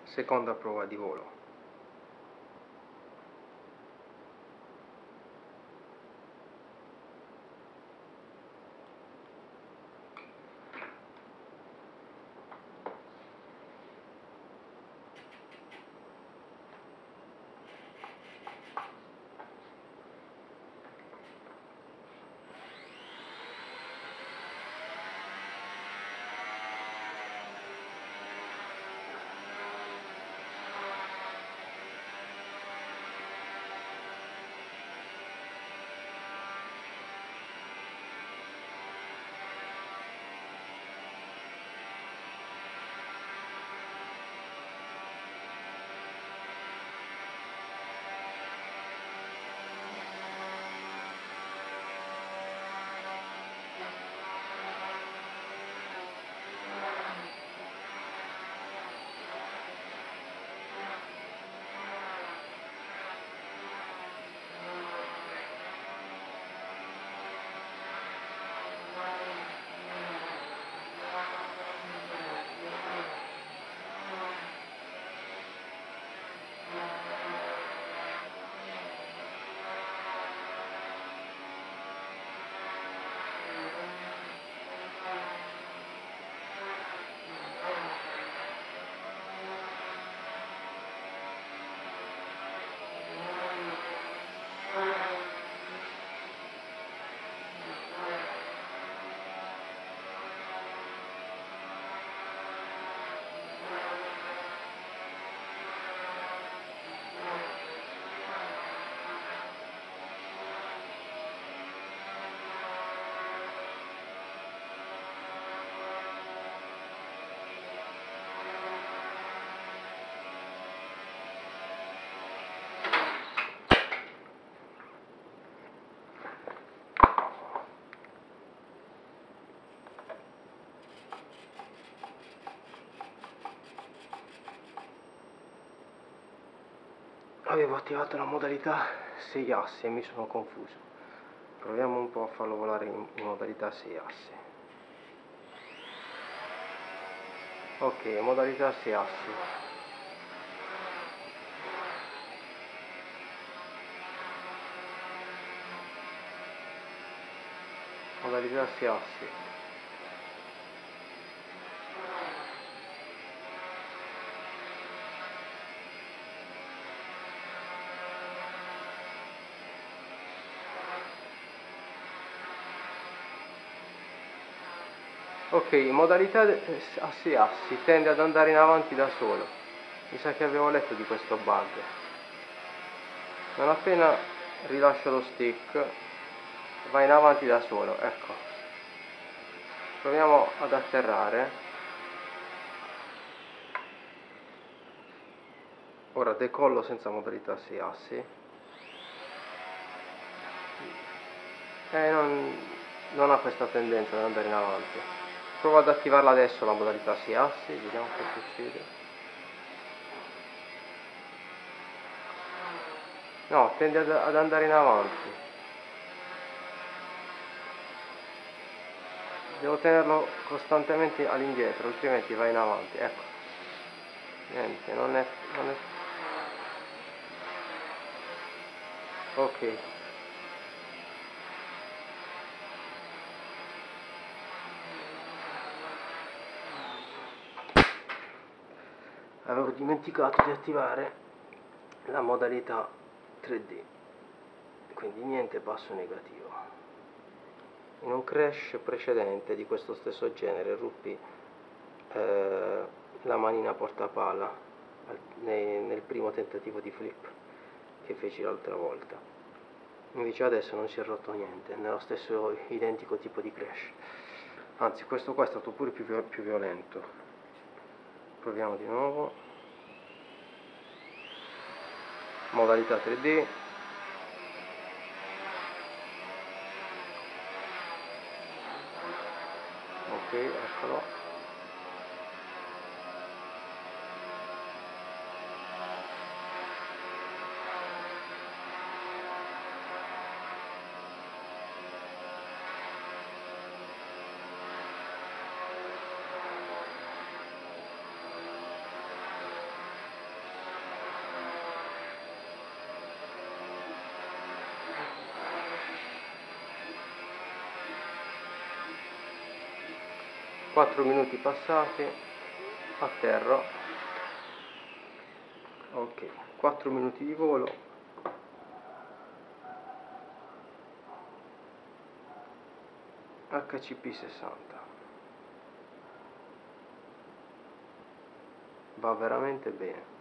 seconda prova di volo. Avevo attivato la modalità 6 assi e mi sono confuso. Proviamo un po' a farlo volare in modalità 6 assi. Ok, modalità 6 assi. Modalità 6 assi. Ok, in modalità a 6 assi tende ad andare in avanti da solo. Mi sa che avevo letto di questo bug. Non appena rilascio lo stick va in avanti da solo, ecco. Proviamo ad atterrare. Ora decollo senza modalità 6 assi. Non ha questa tendenza ad andare in avanti. Provo ad attivarla adesso la modalità 6 assi, vediamo che succede. No, tende ad andare in avanti. Devo tenerlo costantemente all'indietro, altrimenti va in avanti. Ecco. Niente, non è... Ok. Avevo dimenticato di attivare la modalità 3D, quindi niente basso negativo. In un crash precedente di questo stesso genere ruppi la manina portapala nel primo tentativo di flip che feci l'altra volta. Invece adesso non si è rotto niente, nello stesso identico tipo di crash. Anzi, questo qua è stato pure più violento. Proviamo di nuovo. Modalità 3D. Ok, eccolo. 4 minuti passati, atterro. Ok, 4 minuti di volo. HCP60 va veramente bene.